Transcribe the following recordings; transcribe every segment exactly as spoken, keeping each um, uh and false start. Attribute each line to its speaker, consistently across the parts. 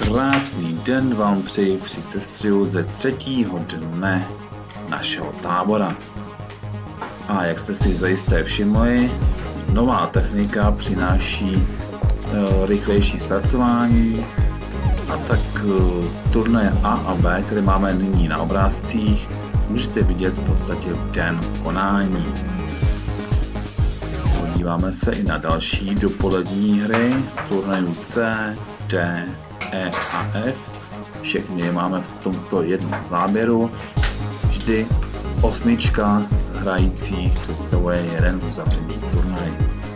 Speaker 1: Krásný den vám přeji při sestřihu ze třetího dne našeho tábora. A jak jste si zajisté všimli, nová technika přináší e, rychlejší zpracování a tak e, turnaje A a B, které máme nyní na obrázcích, můžete vidět v podstatě v den konání. Podíváme se i na další dopolední hry turnajů C, D, E a F. Všechny je máme v tomto jednom záběru. Vždy osmička hrajících představuje jeden uzavřený turnaj.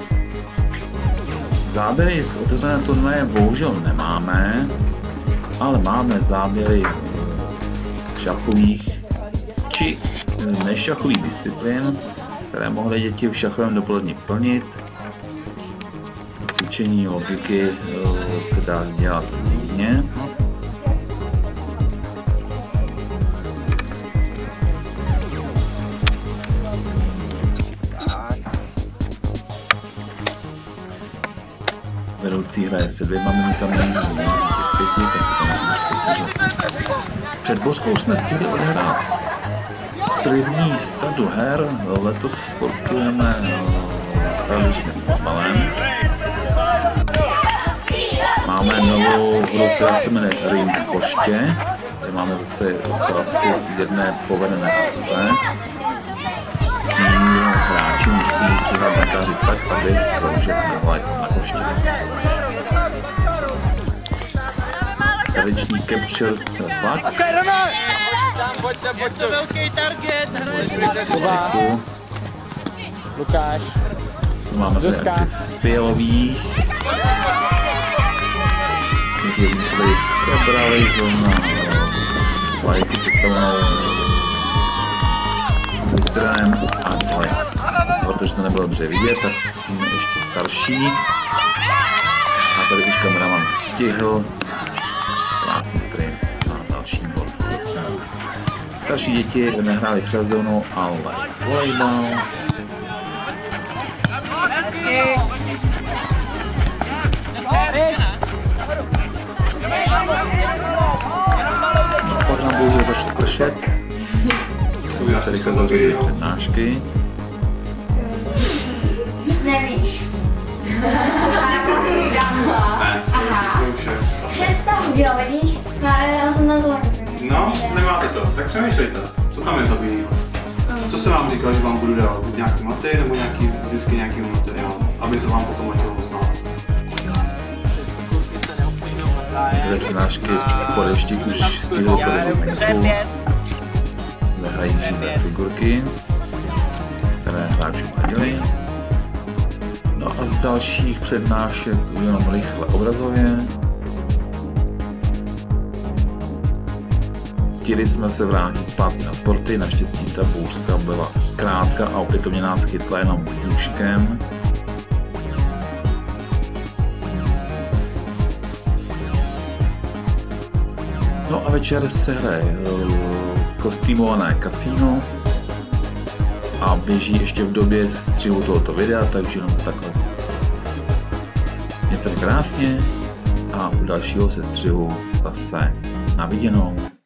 Speaker 1: Záběry z otevřené turnaje bohužel nemáme, ale máme záběry z šachových či nešachových disciplín, které mohly děti v šachovém dopolední plnit. Cvičení logiky se dá dělat různě. Vedoucí hraje se dvěma minutami, vítěz z pěti, tak se můžeme špatně. Před Bořkou jsme stihli odehrát první sadu her, letos sportujeme tradičně s fotbalem. Máme novou hru, která se jmenuje Ring v poště, kde máme zase ukázku jedné povedené akce. Hráči musí přihrát brankáři tak, aby kroužek nebyl jako na poště. Tradiční capture fakt.
Speaker 2: Lukáš.
Speaker 1: Máme reakci fialových, kteří tady sebrali zóna vlajku představenou vystrajem a dole. Protože to nebylo dobře vidět, tak zkusíme ještě starší. A tady už kameraman stihl krásný sprint na další bod. Starší děti nehráli přes zónu, ale volejbal. No, pak nám bohužel začalo pršet. To by se rychle zavřeli přednášky.
Speaker 3: Nevíš. Aha. Přestav, jo, vidíš? Já jsem na to.
Speaker 4: No, nemáte to, tak přemýšlejte. Co tam je za bílý? Co se vám říkal, že vám budu dávat? Buď nějaký maty nebo nějaký zisky nějakého materiálu, aby se vám potom letělo znát.
Speaker 1: Některé přednášky po dešti už stihly podle venku. Nehrají živé figurky, které hráči neděli. No a z dalších přednášek jenom rychle obrazově. Stihli jsme se vrátit zpátky na sporty, naštěstí ta bouřka byla krátká a opětovně nás chytla jenom nůžkem. No a večer se hraje kostýmované kasíno a běží ještě v době střihu tohoto videa, takže jenom takhle. Mějte krásně a u dalšího sestřihu zase na viděnou.